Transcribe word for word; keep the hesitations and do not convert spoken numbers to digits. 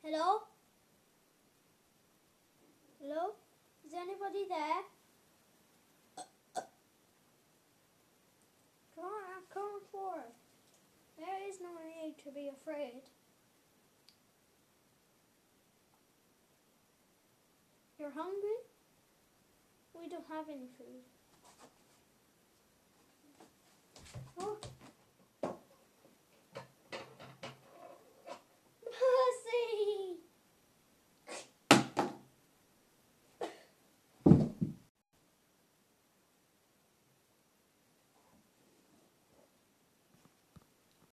Hello? Hello? Is anybody there? Come on, I'm coming forward. There is no need to be afraid. You're hungry? We don't have any food. Oh.